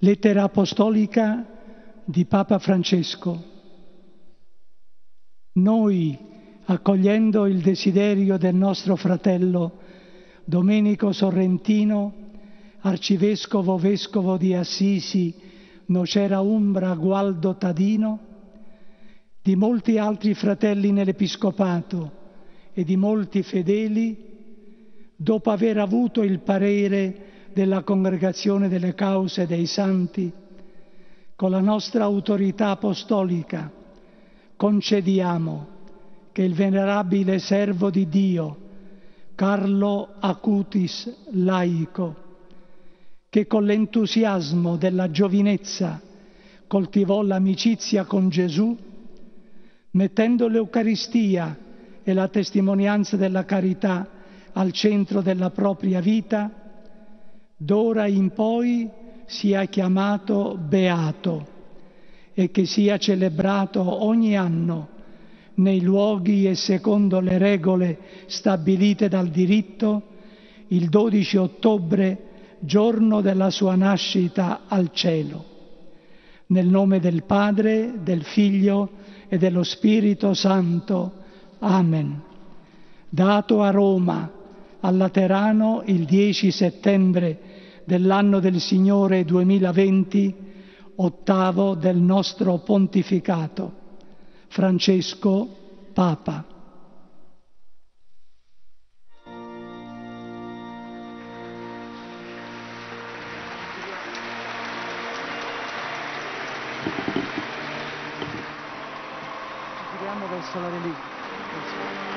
Lettera apostolica di Papa Francesco. Noi, accogliendo il desiderio del nostro fratello Domenico Sorrentino, arcivescovo vescovo di Assisi, Nocera Umbra, Gualdo Tadino, di molti altri fratelli nell'Episcopato e di molti fedeli, dopo aver avuto il parere della Congregazione delle Cause dei Santi, con la nostra autorità apostolica concediamo che il venerabile servo di Dio, Carlo Acutis, laico, che con l'entusiasmo della giovinezza coltivò l'amicizia con Gesù, mettendo l'Eucaristia e la testimonianza della carità al centro della propria vita, d'ora in poi sia chiamato beato e che sia celebrato ogni anno nei luoghi e secondo le regole stabilite dal diritto il 12 ottobre, giorno della sua nascita al cielo. Nel nome del Padre, del Figlio e dello Spirito Santo. Amen. Dato a Roma, al Laterano, il 10 settembre dell'anno del Signore 2020, ottavo del nostro pontificato. Francesco, Papa. Ci giriamo verso la reliquia.